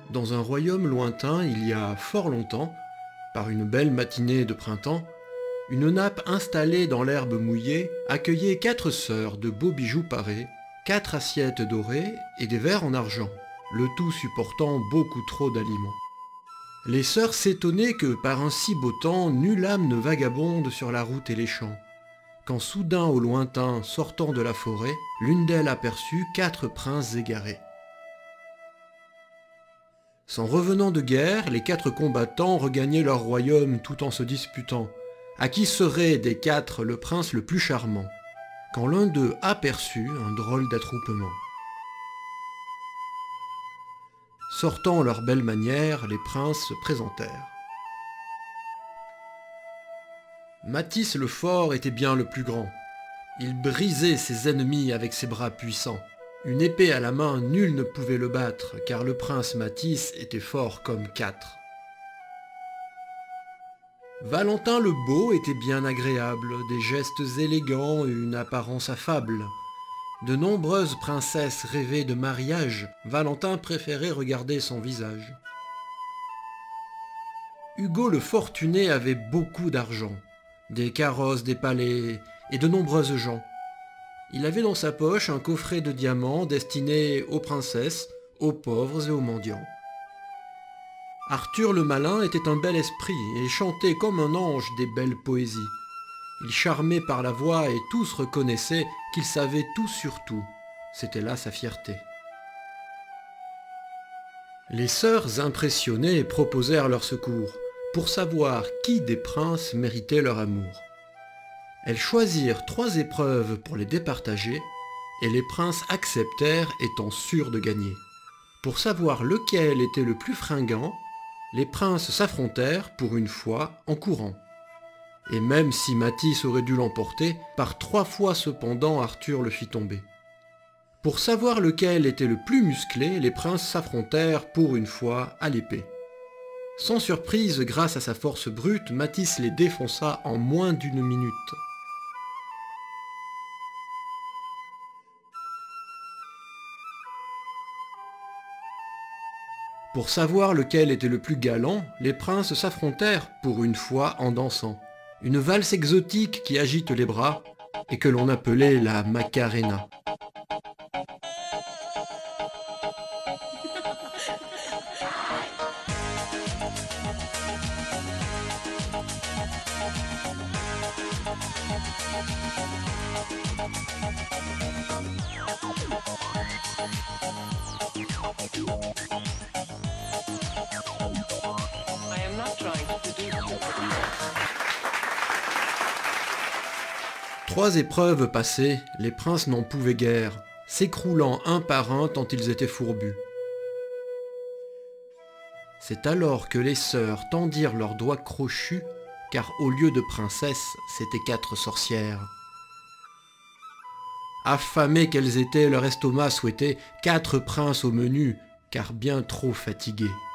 Dans un royaume lointain, il y a fort longtemps, par une belle matinée de printemps, une nappe installée dans l'herbe mouillée accueillait 4 sœurs de beaux bijoux parés, 4 assiettes dorées et des verres en argent, le tout supportant beaucoup trop d'aliments. Les sœurs s'étonnaient que par un si beau temps, nulle âme ne vagabonde sur la route et les champs, quand soudain au lointain, sortant de la forêt, l'une d'elles aperçut 4 princes égarés. S'en revenant de guerre, les 4 combattants regagnaient leur royaume tout en se disputant, à qui serait des 4 le prince le plus charmant, quand l'un d'eux aperçut un drôle d'attroupement. Sortant leurs belles manières, les princes se présentèrent. Matisse le fort était bien le plus grand. Il brisait ses ennemis avec ses bras puissants. Une épée à la main, nul ne pouvait le battre, car le prince Matisse était fort comme 4. Valentin le Beau était bien agréable, des gestes élégants et une apparence affable. De nombreuses princesses rêvaient de mariage, Valentin préférait regarder son visage. Hugo le Fortuné avait beaucoup d'argent, des carrosses, des palais et de nombreuses gens. Il avait dans sa poche un coffret de diamants destiné aux princesses, aux pauvres et aux mendiants. Arthur le Malin était un bel esprit et chantait comme un ange des belles poésies. Il charmait par la voix et tous reconnaissaient qu'il savait tout sur tout. C'était là sa fierté. Les sœurs impressionnées proposèrent leur secours pour savoir qui des princes méritait leur amour. Elles choisirent 3 épreuves pour les départager, et les princes acceptèrent étant sûrs de gagner. Pour savoir lequel était le plus fringant, les princes s'affrontèrent pour une fois en courant. Et même si Matisse aurait dû l'emporter, par 3 fois cependant Arthur le fit tomber. Pour savoir lequel était le plus musclé, les princes s'affrontèrent pour une fois à l'épée. Sans surprise, grâce à sa force brute, Matisse les défonça en moins d'1 minute. Pour savoir lequel était le plus galant, les princes s'affrontèrent pour une fois en dansant. Une valse exotique qui agite les bras et que l'on appelait la Macarena. Trois épreuves passées, les princes n'en pouvaient guère, s'écroulant un par un tant ils étaient fourbus. C'est alors que les sœurs tendirent leurs doigts crochus, car au lieu de princesses, c'étaient 4 sorcières. Affamées qu'elles étaient, leur estomac souhaitait 4 princes au menu, car bien trop fatigués.